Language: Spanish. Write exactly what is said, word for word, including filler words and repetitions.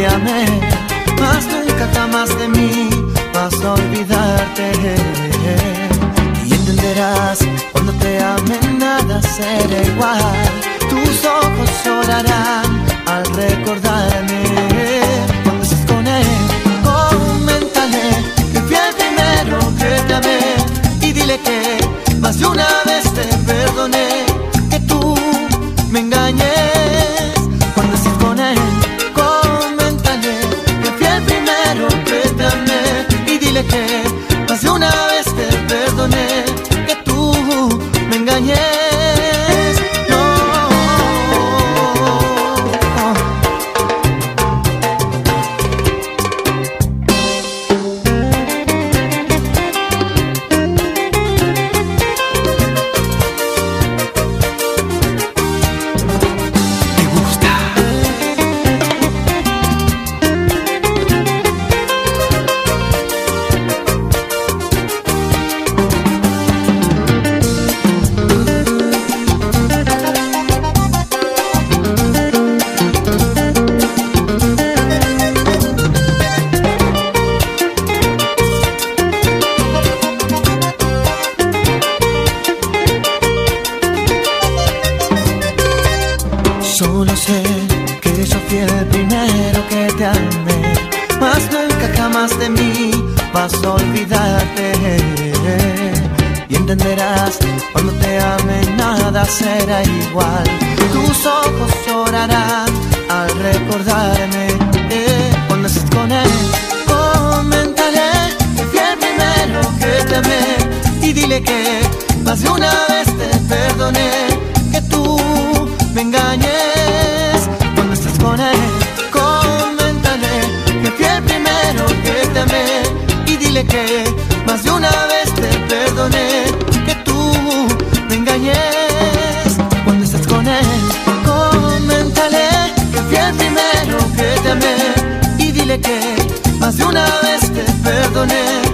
te amé, mas nunca jamás de mí vas a olvidarte. Y entenderás cuando te ame nada será igual. Tus ojos llorarán al recordarme. Cuando estés con él, coméntale que fui el primero que te amé. Y dile que más de una vez te perdoné, que tú me engañes. Cuando estés con él, coméntale que fui el primero que te amé. Y dile que más de una vez te perdoné, que tú me engañes. Solo sé que yo fui el primero que te amé, mas nunca jamás de mí vas a olvidarte. Y entenderás cuando te ame nada será igual. Tus ojos llorarán al recordarme. Cuando estés con él, coméntale que fui el primero que te amé. Y dile que más de una vez te perdoné, que tú me engañes. Cuando estés con él, coméntale que fui el primero que te amé. Y dile que más de una vez te perdoné, que tú me engañes. Cuando estés con él, coméntale que fui el primero que te amé. Y dile que más de una vez te perdoné,